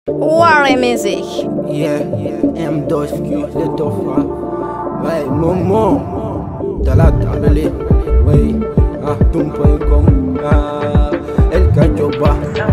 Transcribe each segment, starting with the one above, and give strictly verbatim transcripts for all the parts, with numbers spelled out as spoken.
Warrior music. Yeah, yeah, Mdoski, the tofa. Ouais, Momo, t'as la table, ouais, ah, ton point comme, ah, El Cachoba,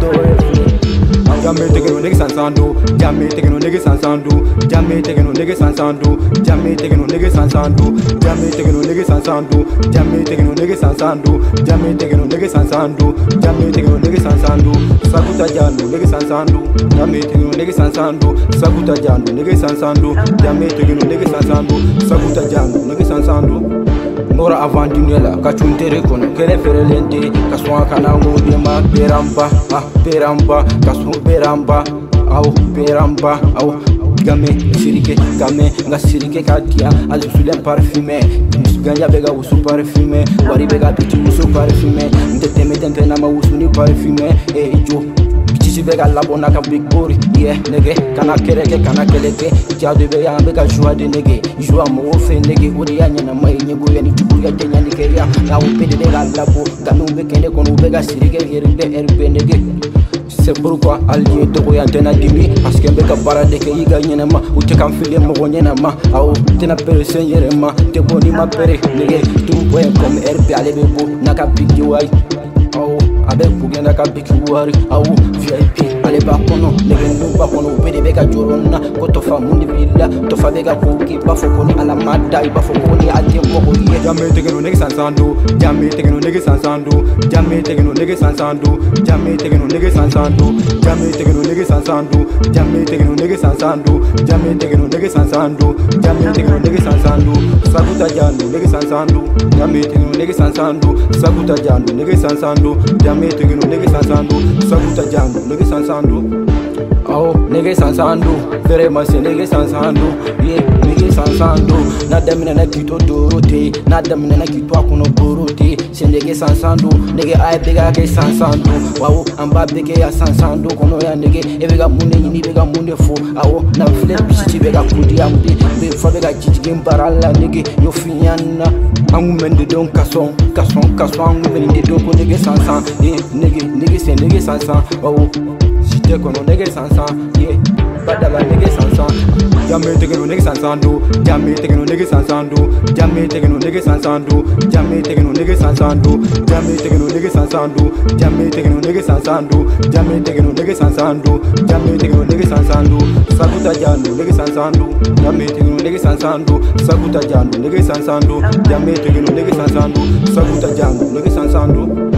Jamais taking no niggas and sandu, Jamais taking no niggas and sandu, Jamais taking no niggas and sandu, Jamais taking no niggas and sandu, Jamais taking no niggas and sandu, Jamais taking no niggas and sandu, Jamais taking no niggas and sandu, Jamais taking no niggas and sandu, Sakuta Jandu, niggas and sandu, Jamais taking no niggas and sandu, Sakuta Jandu, niggas and sandu, Jamais taking no niggas and sandu, Sakuta Jandu, niggas and sandu. Nora avant dunela, kachuntere kono, kele ferelente, kaswa kanango dema peramba, ah peramba, kasu peramba, au peramba, au game sirike, game nga sirike katia, ali sulem parfumé, ganya bega usu parfumé, wari bega pichi usu parfumé, ndete metente nama usu ni parfumé, eh jo. Si bega labona ka big bori, yeah, nigga, kana kereke, kana keleke, tia de bega bega joie de nigga, joie mo fe nigga, odi anya na mai nyego ya ni tubu ya tenya nikeria, na upede bega labo, ganu bekende kono bega sirike herbe herbe nigga. C'est pourquoi allié to ya tena dimi, parce que bega bara de ke yiga nyena ma, ou te kan file mo nyena ma, au tena pere senyere ma, te boni ma pere nigga, tum point comme herbe ale bebo, naka big wai. Oh, avec Bougenda Kabikiwari, ah, V I P, allez pas kono, negendo pas kono, pede bega jorona, kotofa mundi villa, tofa bega koki, bafokoni ala madai, bafokoni ati moko ye. Jamais taking no niggas and sandu, jamais taking no niggas and sandu, jamais taking no niggas and sandu, jamais taking no niggas and sandu, jamais taking no niggas and sandu, jamais taking no niggas and sandu, jamais taking no niggas and sandu, jamais taking no niggas and sandu, sakuta jandu, niggas and sandu, jamais taking no niggas and sandu, sakuta jandu, niggas and sandu. Jamais taking no niggas and sandu, Sakuta Jandu, niggas and sandu. Oh, niggas and sandu, very much niggas and sandu, yeah, niggas and sandu. Not them in a kito dorote, not them in a kito akuno borote, send niggas and sandu, nigga I beg a case and sandu. Wow, I'm bad big as and sandu, kono ya nigga, evega munde, you need a munde fo. Oh, now flip, she bega kudi amdi, be for bega chicken barala, nigga, yo fiana. I'm women they don't casson, casson, casson, women they don't go niggas and san, yeah, nigga, niggas and niggas and san, oh, she take on niggas and san, yeah, but the niggas and san. Jamais taking no niggas and sandu, Jamais taking no niggas and sandu, Jamais taking no niggas and sandu, Jamais taking no niggas and sandu, Jamais taking no niggas and sandu, Jamais taking no niggas and sandu, Jamais taking no niggas and sandu, Jamais taking no niggas and sandu, Sakuta Jandu, niggas and sandu, Jamais taking no niggas and sandu, Sakuta Jandu, niggas and sandu, Jamais taking no niggas and sandu, Sakuta Jandu, niggas and sandu.